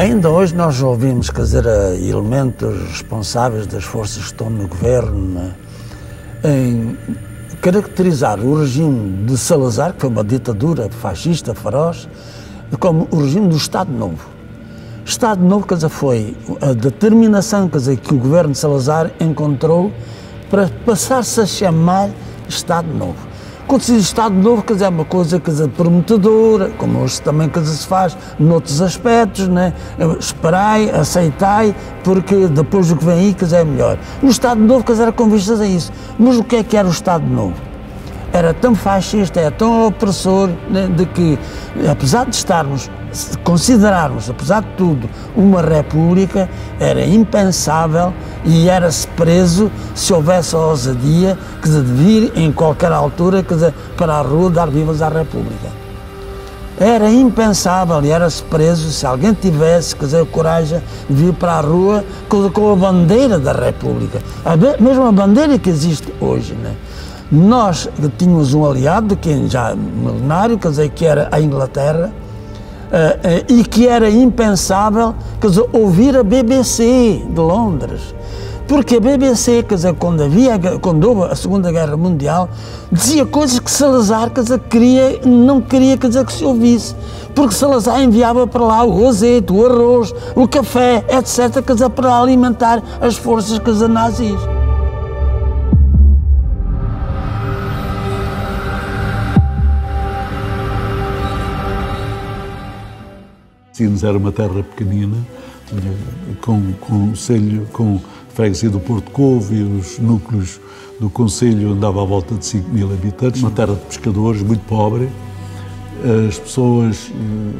Ainda hoje nós ouvimos, quer dizer, elementos responsáveis das forças que estão no governo, em caracterizar o regime de Salazar, que foi uma ditadura fascista, feroz, como o regime do Estado Novo. Estado Novo, quer dizer, foi a determinação, quer dizer, que o governo de Salazar encontrou para passar-se a chamar Estado Novo. Quando se diz Estado Novo, quer dizer, é uma coisa, quer dizer, prometedora, como hoje também, quer dizer, se faz noutros aspectos, né? Esperai, aceitai, porque depois do que vem aí, quer dizer, é melhor. O Estado Novo, quer dizer, era com vistas a isso. Mas o que é que era o Estado Novo? Era tão fascista, era tão opressor, né, de que, apesar de considerarmos, apesar de tudo, uma república, era impensável e era-se preso se houvesse a ousadia, quer dizer, de vir em qualquer altura, quer dizer, para a rua dar vivas à república. Era impensável e era-se preso se alguém tivesse, quer dizer, a coragem de vir para a rua com a bandeira da república, mesmo a bandeira que existe hoje, né? Nós tínhamos um aliado, que já milenário, quer dizer, que era a Inglaterra, e que era impensável, quer dizer, ouvir a BBC de Londres. Porque a BBC, quer dizer, quando houve a Segunda Guerra Mundial, dizia coisas que Salazar, quer dizer, não queria, quer dizer, que se ouvisse. Porque Salazar enviava para lá o azeite, o arroz, o café, etc., quer dizer, para alimentar as forças, quer dizer, nazis. Sines era uma terra pequenina, com freguesia do Porto Covo, e os núcleos do concelho andava à volta de 5.000 habitantes, uma terra de pescadores, muito pobre. As pessoas,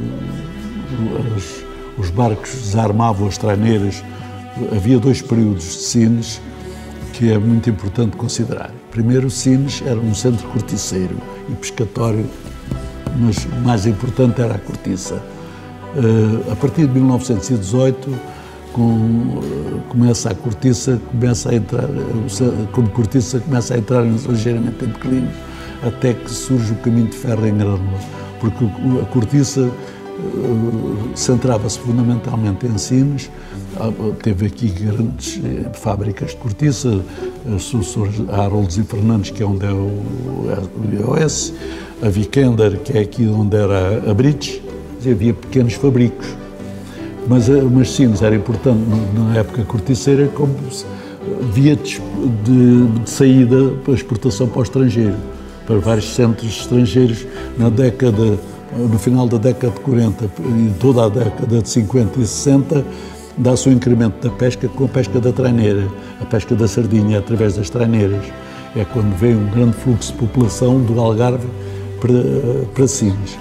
os barcos desarmavam as traineiras. Havia dois períodos de Sines que é muito importante considerar. Primeiro, Sines era um centro corticeiro e pescatório, mas o mais importante era a cortiça. A partir de 1918, começa a cortiça, como cortiça começa a entrar ligeiramente em declínio, até que surge o caminho de ferro em Grândola, porque a cortiça centrava-se fundamentalmente em Sines. Teve aqui grandes fábricas de cortiça, a Harolds e Fernandes, que é onde é o IOS, a Vikander, que é aqui onde era a Brits. Havia pequenos fabricos, mas Sines era importante na época corticeira como via de saída para exportação para o estrangeiro, para vários centros estrangeiros no final da década de 40 e toda a década de 50 e 60, dá-se um incremento da pesca com a pesca da traineira, a pesca da sardinha através das traineiras. É quando vem um grande fluxo de população do Algarve para Sines.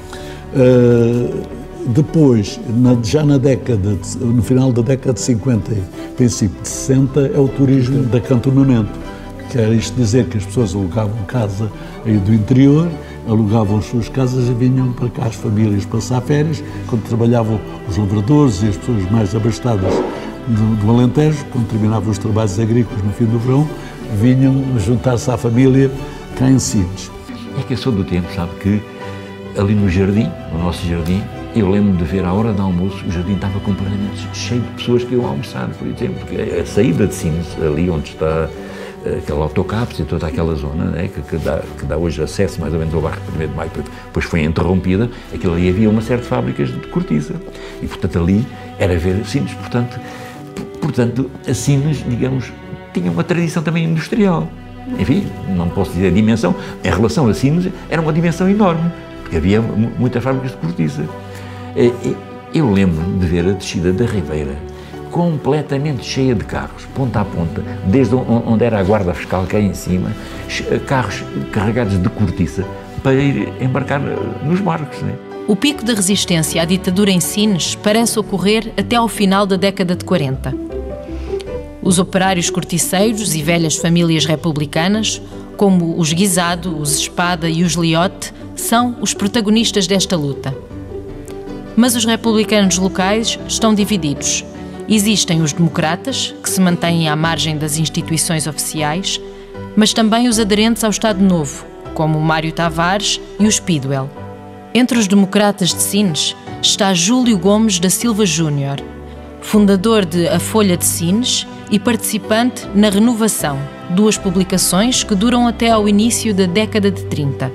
Depois, no final da década de 50 e princípio de 60, é o turismo de acantonamento, que quer isto dizer que as pessoas alugavam casa aí do interior, alugavam as suas casas e vinham para cá as famílias passar férias, quando trabalhavam os lavradores e as pessoas mais abastadas do Alentejo, quando terminavam os trabalhos agrícolas no fim do verão, vinham juntar-se à família cá em Sines. É que eu sou do tempo, sabe, que ali no jardim, no nosso jardim, eu lembro de ver à hora do almoço, o jardim estava completamente cheio de pessoas que iam almoçar, por exemplo, porque a saída de Sines, ali onde está aquele autocapse e toda aquela zona, né, que dá hoje acesso mais ou menos ao bairro 1º de Maio, depois foi interrompida, aquilo ali havia uma série de fábricas de cortiça, e portanto ali era ver Sines, portanto a Sines, digamos, tinha uma tradição também industrial. Enfim, não posso dizer a dimensão, em relação a Sines era uma dimensão enorme, porque havia muitas fábricas de cortiça. Eu lembro-me de ver a descida da Ribeira completamente cheia de carros, ponta a ponta, desde onde era a guarda fiscal cá em cima, carros carregados de cortiça para ir embarcar nos barcos, né? O pico de resistência à ditadura em Sines parece ocorrer até ao final da década de 40. Os operários corticeiros e velhas famílias republicanas, como os Guisado, os Espada e os Liotte, são os protagonistas desta luta. Mas os republicanos locais estão divididos. Existem os democratas, que se mantêm à margem das instituições oficiais, mas também os aderentes ao Estado Novo, como o Mário Tavares e o Speedwell. Entre os democratas de Sines, está Júlio Gomes da Silva Júnior, fundador de A Folha de Sines e participante na Renovação, 2 publicações que duram até ao início da década de 30.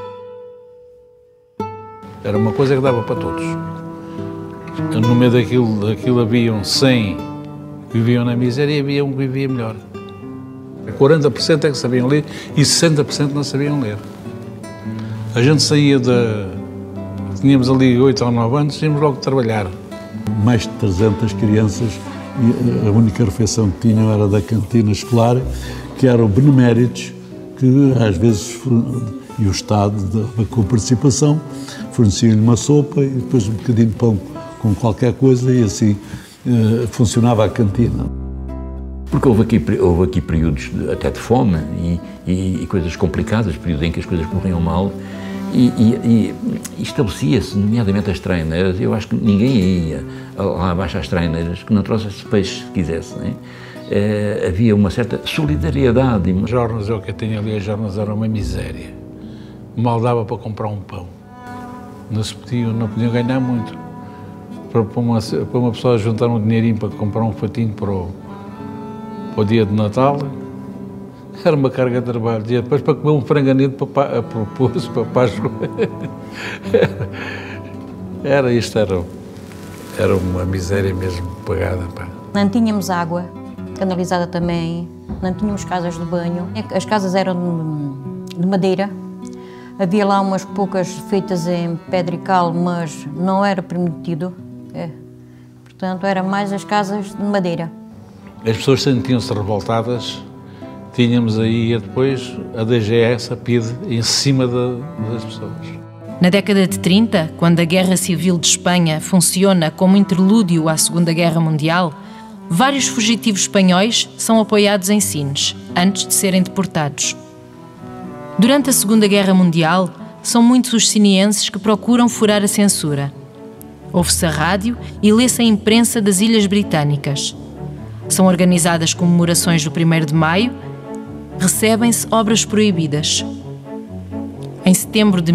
Era uma coisa que dava para todos. No meio daquilo haviam 100 que viviam na miséria e havia um que vivia melhor. 40% é que sabiam ler e 60% não sabiam ler. A gente saía tínhamos ali 8 ou 9 anos, íamos logo trabalhar. Mais de 300 crianças, e a única refeição que tinham era da cantina escolar, que eram beneméritos, que às vezes, e o Estado, com participação, fornecia-lhe uma sopa e depois um bocadinho de pão com qualquer coisa e assim funcionava a cantina. Porque houve aqui períodos até de fome e coisas complicadas, períodos em que as coisas corriam mal e estabelecia-se, nomeadamente as treineiras. Eu acho que ninguém ia lá abaixo às treineiras que não trouxesse peixe se quisesse, não é? Havia uma certa solidariedade. As jornas, eu que tenho ali, as jornas eram uma miséria. Mal dava para comprar um pão. Não podiam ganhar muito. Para uma pessoa juntar um dinheirinho para comprar um fatinho para o dia de Natal, era uma carga de trabalho. E depois para comer um franganido para Páscoa. Era uma miséria mesmo pagada. Pá. Não tínhamos água, canalizada também, não tínhamos casas de banho. As casas eram de madeira. Havia lá umas poucas feitas em pedra e cal, mas não era permitido. Portanto, eram mais as casas de madeira. As pessoas sentiam-se revoltadas. Tínhamos aí depois a DGS, a PIDE, em cima das pessoas. Na década de 30, quando a Guerra Civil de Espanha funciona como interlúdio à Segunda Guerra Mundial, vários fugitivos espanhóis são apoiados em Sines, antes de serem deportados. Durante a Segunda Guerra Mundial, são muitos os sinienses que procuram furar a censura. Ouve-se a rádio e lê-se a imprensa das Ilhas Britânicas. São organizadas comemorações do 1º de Maio, recebem-se obras proibidas. Em setembro de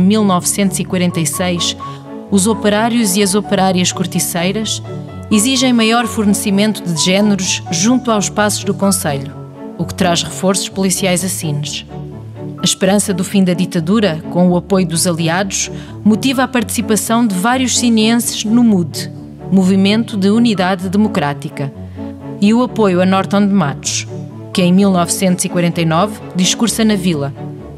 1946, os operários e as operárias corticeiras exigem maior fornecimento de géneros junto aos passos do concelho, o que traz reforços policiais a Sines. A esperança do fim da ditadura, com o apoio dos aliados, motiva a participação de vários sinienses no MUD, Movimento de Unidade Democrática, e o apoio a Norton de Matos, que em 1949 discursa na Vila.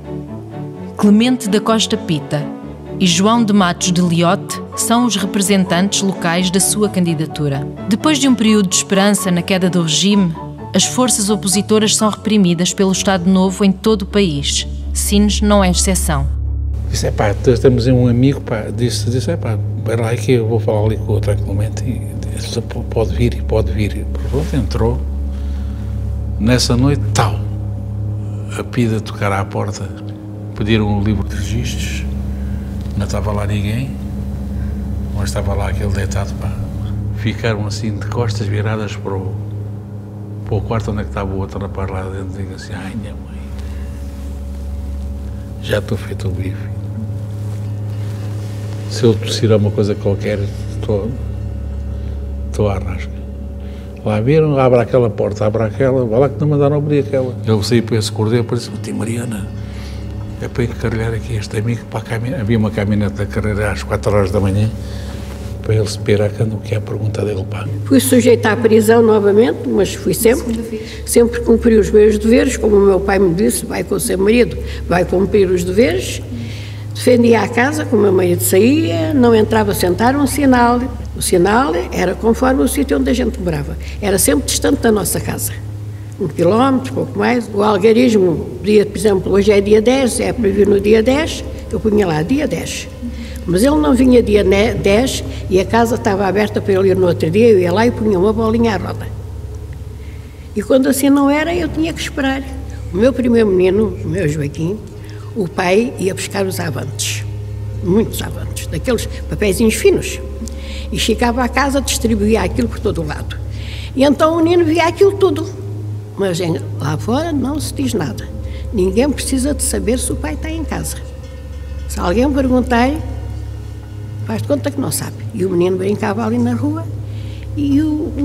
Clemente da Costa Pita e João de Matos de Liotte são os representantes locais da sua candidatura. Depois de um período de esperança na queda do regime, as forças opositoras são reprimidas pelo Estado Novo em todo o país. Sines não é exceção. Disse, temos um amigo, disse, vai lá que eu vou falar ali com o outro Clemente e disse, pode vir. Pronto, entrou. Nessa noite, a PIDE a tocar à porta, pediram um livro de registros, não estava lá ninguém, mas estava lá aquele deitado, Ficaram assim de costas viradas para o quarto onde é que estava o outro rapaz lá dentro, e digo assim, ai minha mãe, já estou feito o bife. Se eu tossir uma coisa qualquer, estou à rasca. Lá viram, abre aquela porta, abre aquela, vai lá que não mandaram abrir aquela. Eu saí para esse cordeiro e disse, Tia Mariana, é para encarregar aqui este amigo para a caminhonete. Havia uma caminhonete da carreira às 4 horas da manhã, para ele se pirar quando que é a pergunta dele, Fui sujeita à prisão novamente, mas fui sempre cumpri os meus deveres, como o meu pai me disse, vai com o seu marido, vai cumprir os deveres. Defendia a casa, como o meu marido saía, não entrava a sentar um sinal. O sinal era conforme o sítio onde a gente morava. Era sempre distante da nossa casa. 1 quilómetro, pouco mais. O algarismo, por exemplo, hoje é dia 10, é para vir no dia 10, eu punha lá dia 10. Mas ele não vinha dia 10 e a casa estava aberta para ele ir no outro dia, eu ia lá e punha uma bolinha à roda. E quando assim não era, eu tinha que esperar. O meu primeiro menino, o meu Joaquim, o pai ia buscar os avantes, muitos avantes, daqueles papeizinhos finos, e chegava à casa, distribuía aquilo por todo o lado. E então o menino via aquilo tudo, mas lá fora não se diz nada. Ninguém precisa de saber se o pai está em casa. Se alguém perguntar, faz de conta que não sabe. E o menino brincava ali na rua e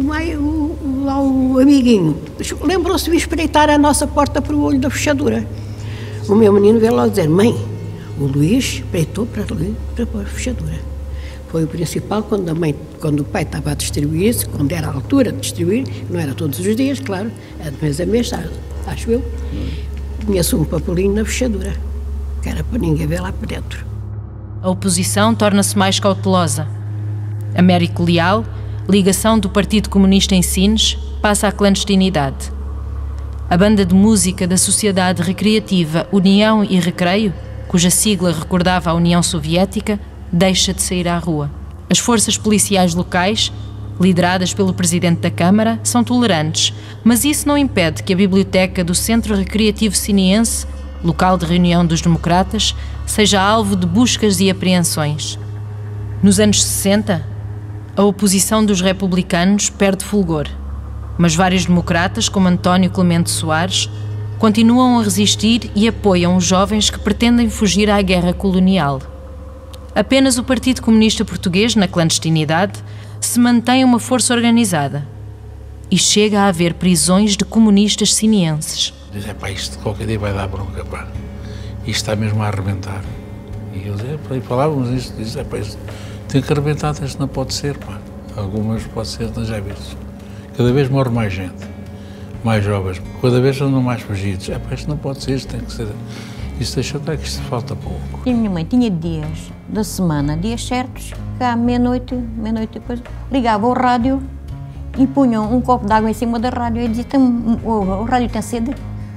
lá o amiguinho lembrou-se de espreitar a nossa porta para o olho da fechadura. O meu menino veio lá dizer: mãe, o Luís espreitou para a fechadura. Foi o principal quando o pai estava a distribuir-se, quando era a altura de distribuir, não era todos os dias, claro, era de mês a mês, acho eu, punha-se um papelinho na fechadura, que era para ninguém ver lá por dentro. A oposição torna-se mais cautelosa. Américo Leal, ligação do Partido Comunista em Sines, passa à clandestinidade. A banda de música da Sociedade Recreativa União e Recreio, cuja sigla recordava a União Soviética, deixa de sair à rua. As forças policiais locais, lideradas pelo Presidente da Câmara, são tolerantes, mas isso não impede que a biblioteca do Centro Recreativo Siniense, local de reunião dos democratas, seja alvo de buscas e apreensões. Nos anos 60, a oposição dos republicanos perde fulgor, mas vários democratas, como António Clemente Soares, continuam a resistir e apoiam os jovens que pretendem fugir à guerra colonial. Apenas o Partido Comunista Português, na clandestinidade, se mantém uma força organizada e chega a haver prisões de comunistas sinienses. Diz: isto qualquer dia vai dar bronca, pá. Isto está mesmo a arrebentar. E eles falávamos isto, diz: isto tem que arrebentar, isto não pode ser, pá. Algumas pode ser, não já viste. Cada vez morre mais gente, mais jovens, cada vez andam mais fugidos. Isto não pode ser, isto tem que ser. Isso deixa até que isto falta pouco. E a minha mãe tinha dias da semana, dias certos, que à meia-noite depois, ligava o rádio e punham um copo de água em cima da rádio e dizia: o rádio tem sede.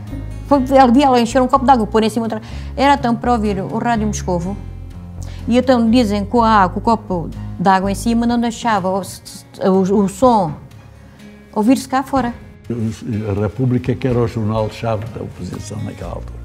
Vi ela encher um copo de água, pôr em cima da rádio. Era então para ouvir o rádio Moscovo. E então dizem que com o copo de água em cima não deixava o som ouvir-se cá fora. A República, que era o jornal-chave da oposição naquela altura.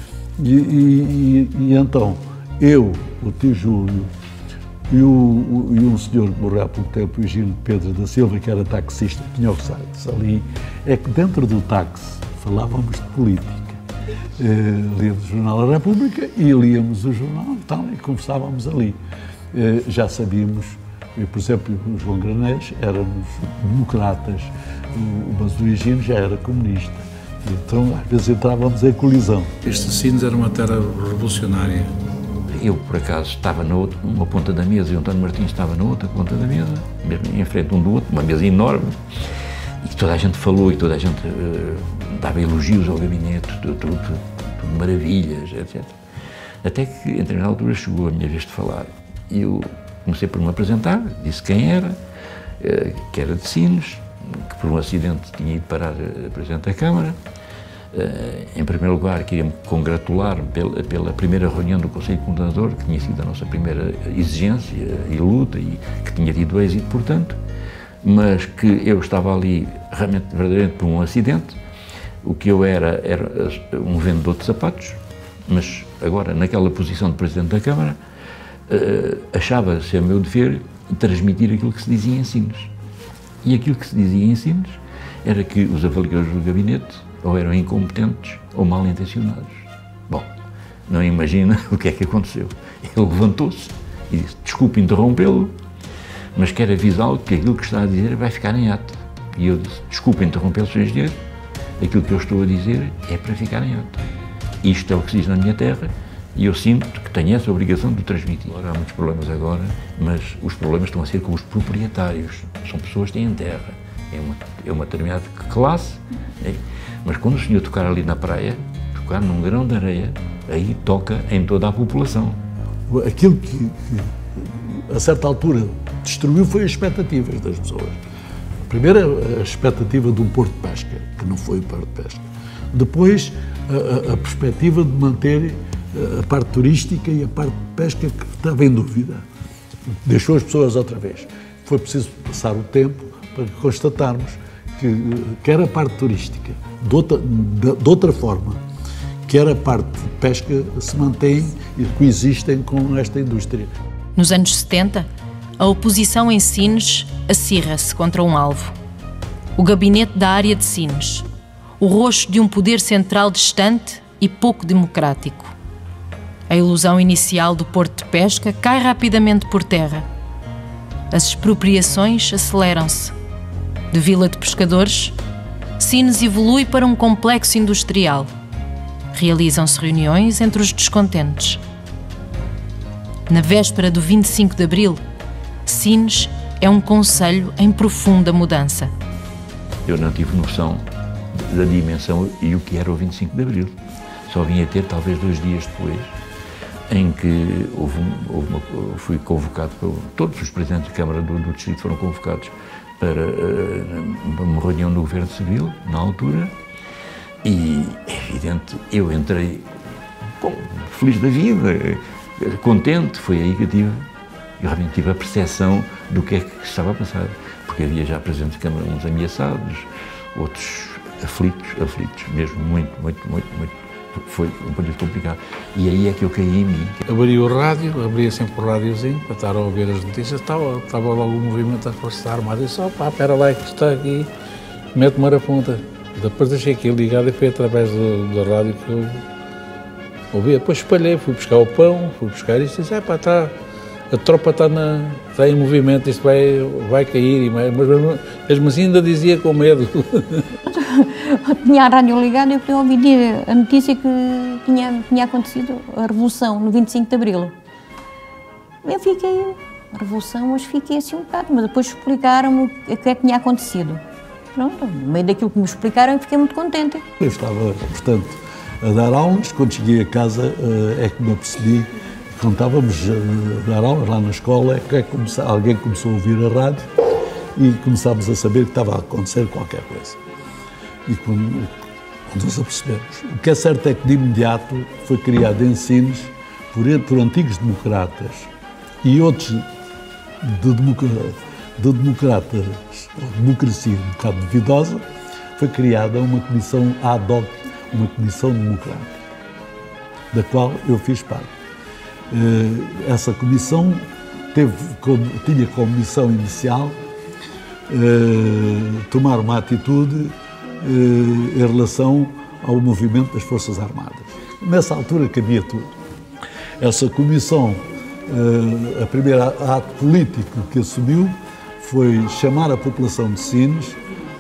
E então, eu, o tio Júlio e um senhor que morreu há pouco tempo, o Higino Pedro da Silva, que era taxista, tinha o táxi ali, é que dentro do táxi falávamos de política. Líamos o Jornal da República e líamos o jornal e conversávamos ali. Já sabíamos, por exemplo, o João Granés éramos democratas, mas o Higino já era comunista. Então, às vezes, entrávamos em colisão. Este Sines era uma terra revolucionária. Eu, por acaso, estava numa ponta da mesa e o António Martins estava na outra ponta da mesa, mesmo em frente um do outro, uma mesa enorme. E toda a gente falou e toda a gente dava elogios ao gabinete, tudo maravilhas, etc. Até que, em determinada altura, chegou a minha vez de falar. E eu comecei por me apresentar, disse quem era, que era de Sines, que por um acidente tinha ido parar a Presidente da Câmara. Em primeiro lugar, queria-me congratular pela primeira reunião do Conselho Coordenador, que tinha sido a nossa primeira exigência e luta e que tinha tido êxito, portanto, mas que eu estava ali verdadeiramente por um acidente. O que eu era um vendedor de sapatos, mas agora, naquela posição de Presidente da Câmara, achava ser meu dever transmitir aquilo que se dizia em Sines. E aquilo que se dizia em Sines era que os avaliadores do gabinete ou eram incompetentes ou mal intencionados. Bom, não imagina o que é que aconteceu. Ele levantou-se e disse: desculpe interrompê-lo, mas quero avisá-lo que aquilo que está a dizer vai ficar em ata. E eu disse: desculpe interrompê-lo, Sr. Engenheiro, aquilo que eu estou a dizer é para ficar em ata. Isto é o que se diz na minha terra e eu sinto que tenho essa obrigação de o transmitir. Agora, há muitos problemas agora, mas os problemas estão a ser com os proprietários. São pessoas que têm terra, é uma determinada classe, mas quando o senhor tocar ali na praia, tocar num grão de areia, aí toca em toda a população. Aquilo que a certa altura destruiu foi as expectativas das pessoas. Primeiro, a expectativa de um porto de pesca, que não foi o porto de pesca. Depois, a perspectiva de manter a parte turística e a parte de pesca que estava em dúvida. Deixou as pessoas outra vez. Foi preciso passar o tempo para constatarmos que quer a parte turística, de outra forma, quer a parte de pesca, se mantém e coexistem com esta indústria. Nos anos 70, a oposição em Sines acirra-se contra um alvo. O gabinete da área de Sines, o rosto de um poder central distante e pouco democrático. A ilusão inicial do porto de pesca cai rapidamente por terra. As expropriações aceleram-se. De vila de pescadores, Sines evolui para um complexo industrial. Realizam-se reuniões entre os descontentes. Na véspera do 25 de Abril, Sines é um concelho em profunda mudança. Eu não tive noção da dimensão e o que era o 25 de Abril. Só vim a ter talvez 2 dias depois, em que fui convocado, todos os presidentes da Câmara do Distrito foram convocados para uma reunião do Governo Civil, na altura, e é evidente, eu entrei feliz da vida, contente. Foi aí que eu realmente tive a percepção do que é que estava a passar, porque havia já presidentes de Câmara, uns ameaçados, outros aflitos mesmo, muito. Foi um período complicado. E aí é que eu caí em mim. Abri o rádio, abria sempre o rádiozinho para estar a ouvir as notícias. Estava logo o movimento das Forças Armadas. Eu disse, espera lá que está aqui, mete-me na ponta. Depois deixei aquilo ligado e foi através do rádio que eu ouvia. Depois espalhei, fui buscar o pão, fui buscar isto e disse, a tropa está em movimento, isto vai cair. Mas mesmo assim ainda dizia com medo. Tinha a rádio ligada e eu ouvi a notícia que tinha acontecido a Revolução no 25 de Abril. Eu fiquei, a Revolução, mas fiquei assim um bocado, mas depois explicaram-me o que é que tinha acontecido. Pronto, no meio daquilo que me explicaram, eu fiquei muito contente. Eu estava, portanto, a dar aulas. Quando cheguei a casa é que me apercebi, quando estávamos a dar aulas lá na escola, é que alguém começou a ouvir a rádio e começámos a saber que estava a acontecer qualquer coisa. E quando nos apercebemos. O que é certo é que de imediato foi criado em Sines, por antigos democratas e outros de democratas, democracia um bocado duvidosa, foi criada uma comissão ad hoc, uma comissão democrática, da qual eu fiz parte. Essa comissão tinha como missão inicial tomar uma atitude em relação ao movimento das Forças Armadas. Nessa altura cabia tudo. Essa comissão, a primeira ato político que assumiu foi chamar a população de Sines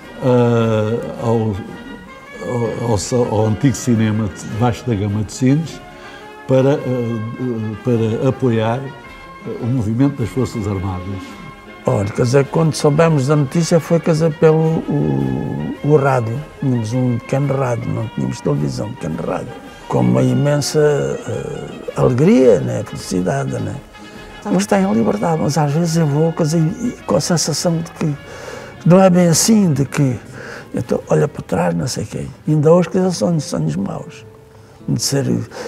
ao antigo cinema Baixo da Gama de Sines para apoiar o movimento das Forças Armadas. Olha, quer dizer, quando soubemos da notícia foi, quer dizer, pelo o rádio. Tínhamos um pequeno rádio, não tínhamos televisão, um pequeno rádio. Com uma imensa alegria, né, felicidade, né. Eles têm a liberdade, mas às vezes eu vou, quer dizer, com a sensação de que não é bem assim, de que então, olha para trás, não sei o quê. Ainda hoje, quer dizer, são sonhos maus. De ser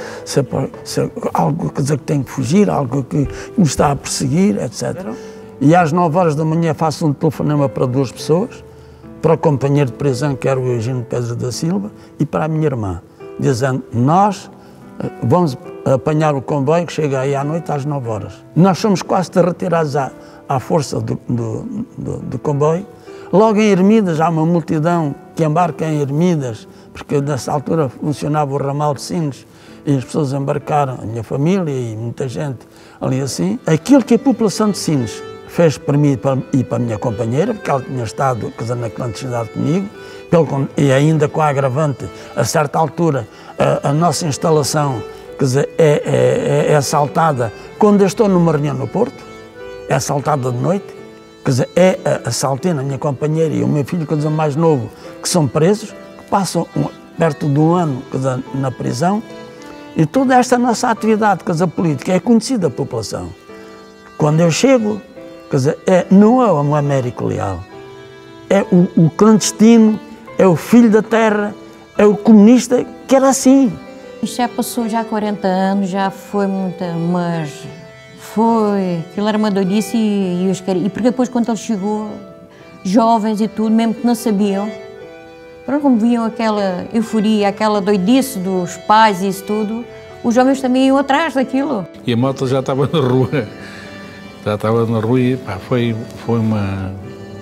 algo, quer dizer, que tem que fugir, algo que me está a perseguir, etc. E às 9 horas da manhã faço um telefonema para 2 pessoas, para o companheiro de prisão, que era o Eugênio Pedro da Silva, e para a minha irmã, dizendo, nós vamos apanhar o comboio que chega aí à noite às 9 horas. Nós somos quase retirados à força do comboio. Logo em Ermidas há uma multidão que embarca em Ermidas, porque nessa altura funcionava o ramal de Sines, e as pessoas embarcaram, a minha família e muita gente ali assim. Aquilo que a população de Sines fez para mim e para a minha companheira, porque ela tinha estado, quer dizer, na clandestinidade comigo, e ainda com a agravante, a certa altura, a nossa instalação, quer dizer, é assaltada quando eu estou numa reunião no Porto, é assaltada de noite, quer dizer, é assaltada a minha companheira e o meu filho, quer dizer, mais novo, que são presos, que passam perto de 1 ano, quer dizer, na prisão, e toda esta nossa atividade, quer dizer, política, é conhecida da população. Quando eu chego, quer dizer, não é o Américo Leal, é o clandestino, é o filho da terra, é o comunista, que era assim. Isto já passou já 40 anos, já foi muita, mas foi, aquilo era uma doidice e porque depois quando ele chegou, jovens e tudo, mesmo que não sabiam, como viam aquela euforia, aquela doidice dos pais e isso tudo, os jovens também iam atrás daquilo. E a moto já estava na rua. Já estava na rua e pá, foi uma...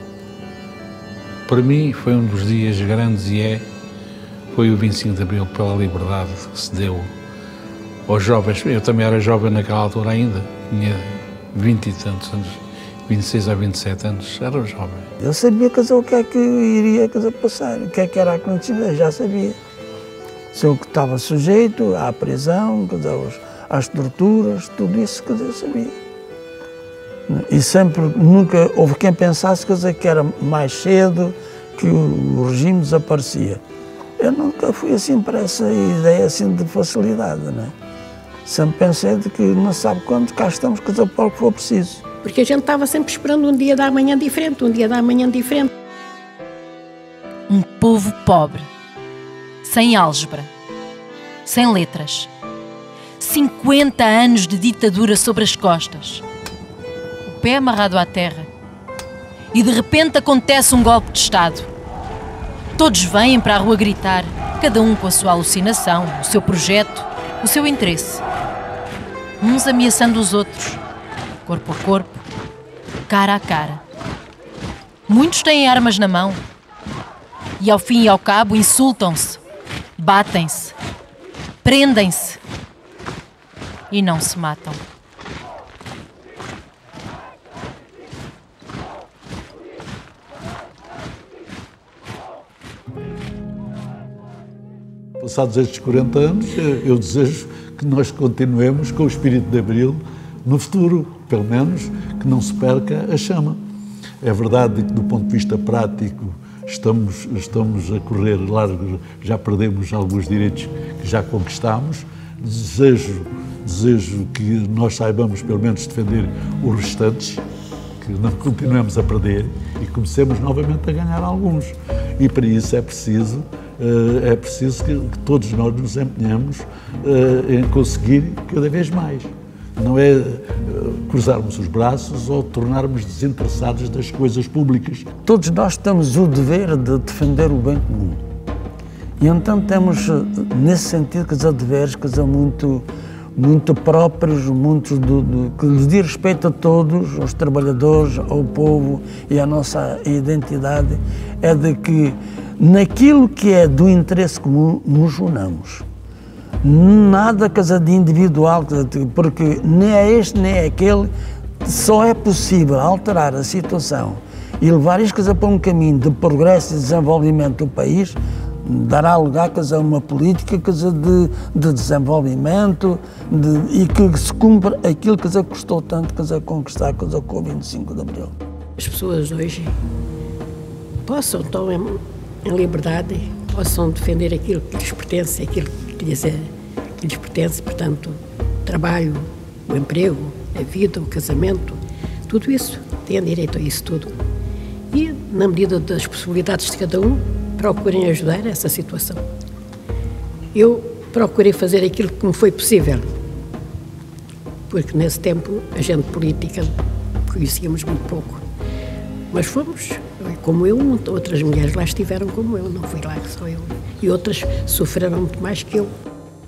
Para mim foi um dos dias grandes foi o 25 de Abril pela liberdade que se deu aos jovens. Eu também era jovem naquela altura ainda, tinha 20 e tantos anos, 26 a 27 anos, era jovem. Eu sabia o que é que iria passar, o que é que era acontecido, já sabia. Se eu estava sujeito à prisão, às torturas, tudo isso eu sabia. E sempre, nunca houve quem pensasse que era mais cedo que o regime desaparecia. Eu nunca fui assim para essa ideia assim de facilidade, não é? Sempre pensei de que não sabe quando cá estamos, para o que for preciso. Porque a gente estava sempre esperando um dia da manhã diferente, um dia da manhã diferente. Um povo pobre, sem álgebra, sem letras. 50 anos de ditadura sobre as costas. O pé amarrado à terra. E de repente acontece um golpe de Estado. Todos vêm para a rua gritar, cada um com a sua alucinação, o seu projeto, o seu interesse. Uns ameaçando os outros, corpo a corpo, cara a cara. Muitos têm armas na mão. E ao fim e ao cabo insultam-se, batem-se, prendem-se e não se matam. Passados estes 40 anos, eu desejo que nós continuemos com o espírito de Abril no futuro, pelo menos que não se perca a chama. É verdade que, do ponto de vista prático, estamos a correr largo, já perdemos alguns direitos que já conquistámos. Desejo que nós saibamos, pelo menos, defender os restantes, que não continuemos a perder e comecemos novamente a ganhar alguns. E para isso é preciso que todos nós nos empenhemos em conseguir cada vez mais. Não é cruzarmos os braços ou tornarmos desinteressados das coisas públicas. Todos nós temos o dever de defender o bem comum. E então temos, nesse sentido, deveres muito próprios, que lhes diz respeito a todos, aos trabalhadores, ao povo e à nossa identidade, é de que naquilo que é do interesse comum nos unamos. Nada de individual, porque nem é este nem é aquele, só é possível alterar a situação e levar isto para um caminho de progresso e desenvolvimento do país, dará lugar a uma política de desenvolvimento e que se cumpra aquilo que custou tanto conquistar com o 25 de Abril. As pessoas hoje possam, estão em liberdade, possam defender aquilo que lhes pertence, aquilo que lhes pertence, portanto, o trabalho, o emprego, a vida, o casamento, tudo isso, têm direito a isso tudo. E, na medida das possibilidades de cada um, procurem ajudar essa situação. Eu procurei fazer aquilo que me foi possível, porque nesse tempo a gente política conhecíamos muito pouco, mas fomos, como eu, outras mulheres lá estiveram como eu, não fui lá só eu, e outras sofreram muito mais que eu.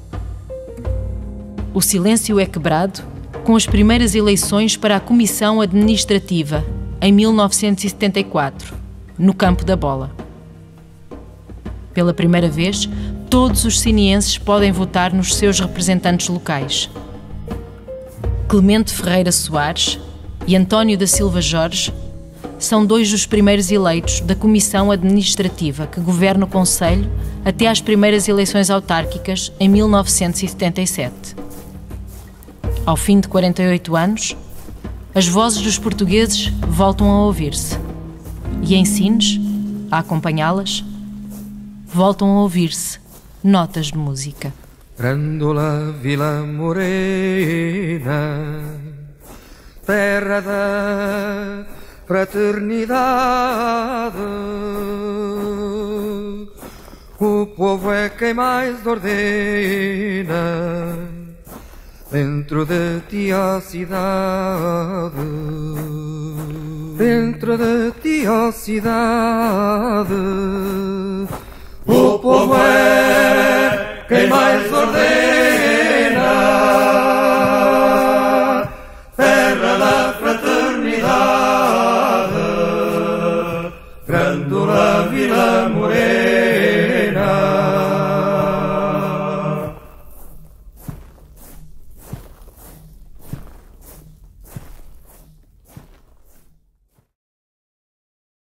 O silêncio é quebrado com as primeiras eleições para a Comissão Administrativa, em 1974, no Campo da Bola. Pela primeira vez, todos os sinienses podem votar nos seus representantes locais. Clemente Ferreira Soares e António da Silva Jorge são dois dos primeiros eleitos da Comissão Administrativa que governa o Conselho até às primeiras eleições autárquicas em 1977. Ao fim de 48 anos, as vozes dos portugueses voltam a ouvir-se. E em Sines, a acompanhá-las, voltam a ouvir-se notas de música. Grândola Vila Morena, terra da fraternidade, o povo é quem mais ordena, dentro de ti a cidade, dentro de ti a cidade. O povo é quem mais ordena,